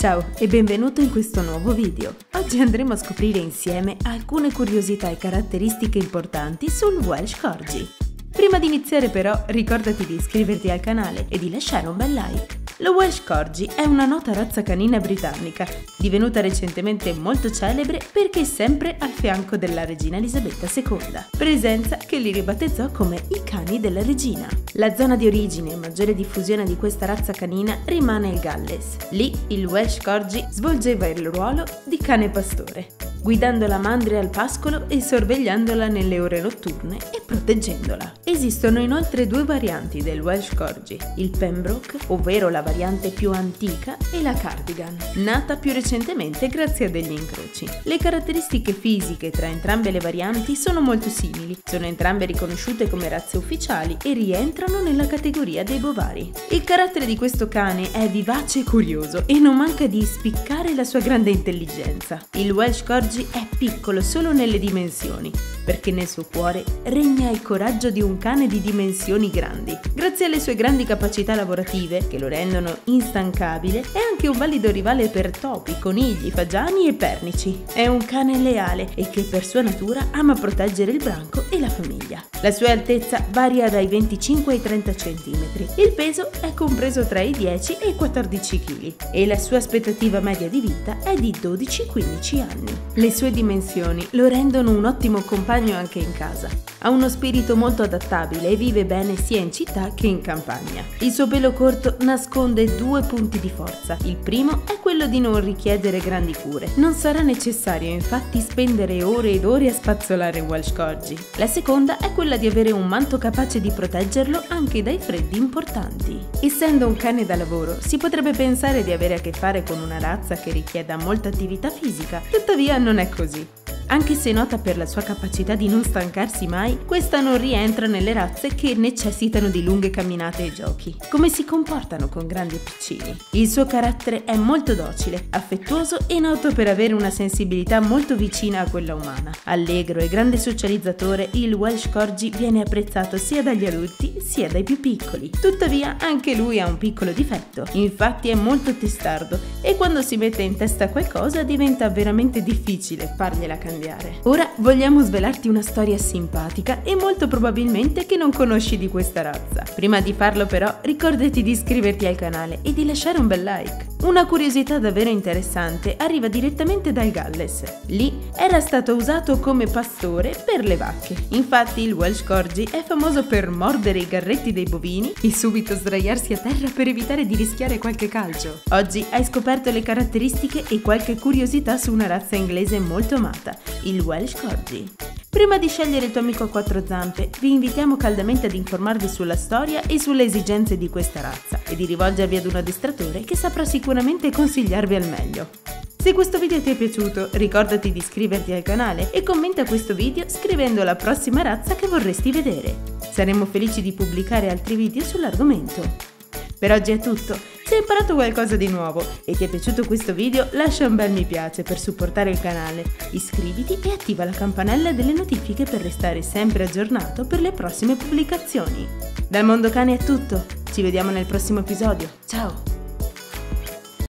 Ciao e benvenuto in questo nuovo video. Oggi andremo a scoprire insieme alcune curiosità e caratteristiche importanti sul Welsh Corgi. Prima di iniziare però ricordati di iscriverti al canale e di lasciare un bel like. Lo Welsh Corgi è una nota razza canina britannica, divenuta recentemente molto celebre perché è sempre al fianco della regina Elisabetta II, presenza che li ribattezzò come i cani della regina. La zona di origine e maggiore diffusione di questa razza canina rimane il Galles. Lì il Welsh Corgi svolgeva il ruolo di cane pastore, guidando la mandria al pascolo e sorvegliandola nelle ore notturne e proteggendola. Esistono inoltre due varianti del Welsh Corgi, il Pembroke, ovvero la variante più antica, e la Cardigan, nata più recentemente grazie a degli incroci. Le caratteristiche fisiche tra entrambe le varianti sono molto simili, sono entrambe riconosciute come razze ufficiali e rientrano nella categoria dei bovari. Il carattere di questo cane è vivace e curioso e non manca di spiccare la sua grande intelligenza. Il Welsh Corgi è piccolo solo nelle dimensioni, perché nel suo cuore regna il coraggio di un cane di dimensioni grandi. Grazie alle sue grandi capacità lavorative, che lo rendono instancabile, è anche un valido rivale per topi, conigli, fagiani e pernici. È un cane leale e che per sua natura ama proteggere il branco e la famiglia. La sua altezza varia dai 25 ai 30 cm, il peso è compreso tra i 10 e i 14 kg e la sua aspettativa media di vita è di 12-15 anni. Le sue dimensioni lo rendono un ottimo compagno anche in casa. Ha uno spirito molto adattabile e vive bene sia in città che in campagna. Il suo pelo corto nasconde due punti di forza. Il primo è quello di non richiedere grandi cure. Non sarà necessario infatti spendere ore ed ore a spazzolare un Welsh Corgi. La seconda è quella di avere un manto capace di proteggerlo anche dai freddi importanti. Essendo un cane da lavoro, si potrebbe pensare di avere a che fare con una razza che richieda molta attività fisica, tuttavia non è così. Anche se nota per la sua capacità di non stancarsi mai, questa non rientra nelle razze che necessitano di lunghe camminate e giochi. Come si comportano con grandi e piccini? Il suo carattere è molto docile, affettuoso e noto per avere una sensibilità molto vicina a quella umana. Allegro e grande socializzatore, il Welsh Corgi viene apprezzato sia dagli adulti sia dai più piccoli. Tuttavia anche lui ha un piccolo difetto, infatti è molto testardo e quando si mette in testa qualcosa diventa veramente difficile fargliela cambiare. Ora vogliamo svelarti una storia simpatica e molto probabilmente che non conosci di questa razza. Prima di farlo però ricordati di iscriverti al canale e di lasciare un bel like. Una curiosità davvero interessante arriva direttamente dal Galles. Lì era stato usato come pastore per le vacche. Infatti il Welsh Corgi è famoso per mordere i garretti dei bovini e subito sdraiarsi a terra per evitare di rischiare qualche calcio. Oggi hai scoperto le caratteristiche e qualche curiosità su una razza inglese molto amata, il Welsh Corgi. Prima di scegliere il tuo amico a quattro zampe, vi invitiamo caldamente ad informarvi sulla storia e sulle esigenze di questa razza e di rivolgervi ad un addestratore che saprà sicuramente consigliarvi al meglio. Se questo video ti è piaciuto, ricordati di iscriverti al canale e commenta questo video scrivendo la prossima razza che vorresti vedere. Saremo felici di pubblicare altri video sull'argomento. Per oggi è tutto. Se hai imparato qualcosa di nuovo e ti è piaciuto questo video, lascia un bel mi piace per supportare il canale, iscriviti e attiva la campanella delle notifiche per restare sempre aggiornato per le prossime pubblicazioni. Dal Mondo Cane è tutto, ci vediamo nel prossimo episodio, ciao!